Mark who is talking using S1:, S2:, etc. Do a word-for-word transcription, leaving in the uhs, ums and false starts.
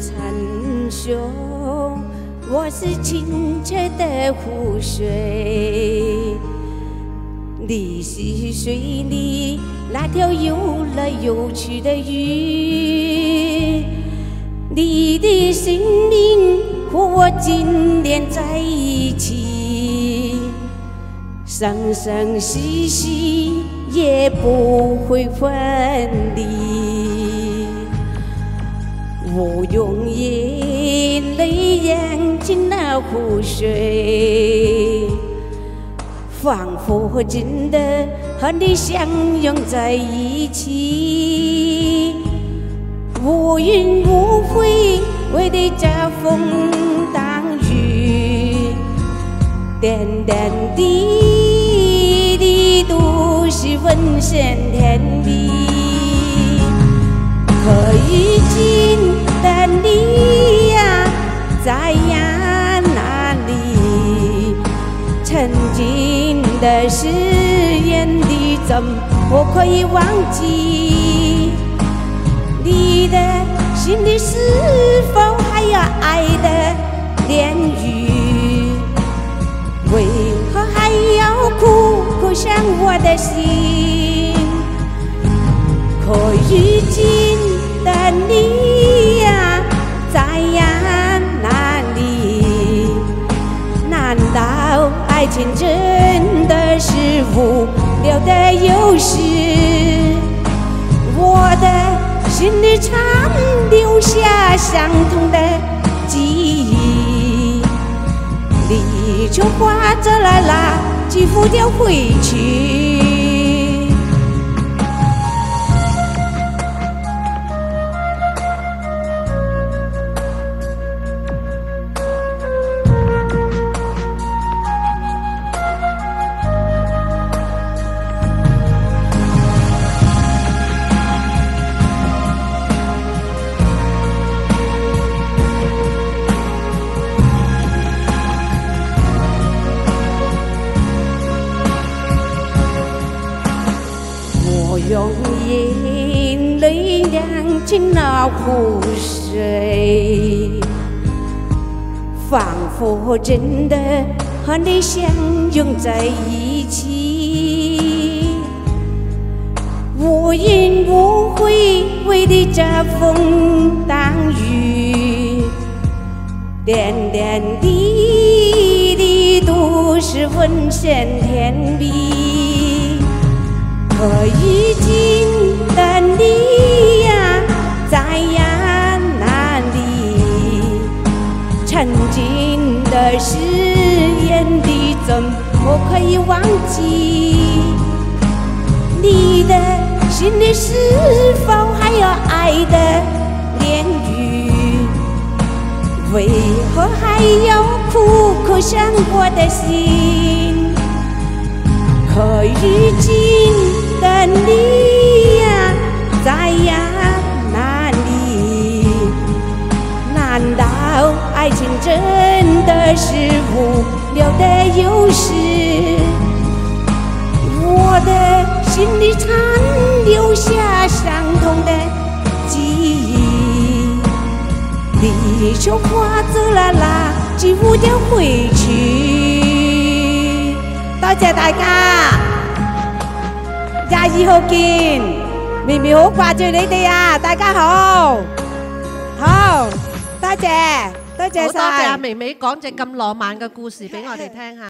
S1: 残兄，我是清澈的湖水，你是水里那条游来游去的鱼，你的生命和我紧连在一起，生生世世也不会分离。我用眼泪养进了湖水，仿佛真的和你相拥在一起，无怨无悔，为你遮风挡雨，点点滴滴都是温馨甜蜜。可如今的你呀，在呀哪里？曾经的誓言，你怎么可以忘记？你的心里是否还有爱的言语？为何还要苦苦想我的心？可如今的你呀，在呀哪里？难道爱情真的是无聊的游戏？我的心里常留下相同的记忆，你却划着了垃圾浮掉回去。我用眼泪酿进了湖水，仿佛真的和你相拥在一起，无怨无悔，为你遮风挡雨，点点滴滴都是温馨甜蜜。可如今的你呀，在呀哪里？曾经的誓言，你怎么可以忘记？你的心里是否还有爱的言语？为何还要苦苦想我的心？可如今的你呀，在呀哪里？难道爱情真的是无聊的游戏？我的心里常留下相同的记忆，你却划走了垃圾浮掉回去。多謝大家。廿二號見，咪咪好掛住你哋啊！大家好，好，多謝，多謝晒。
S2: 好多謝阿微微講隻咁浪漫嘅故事俾我哋聽下。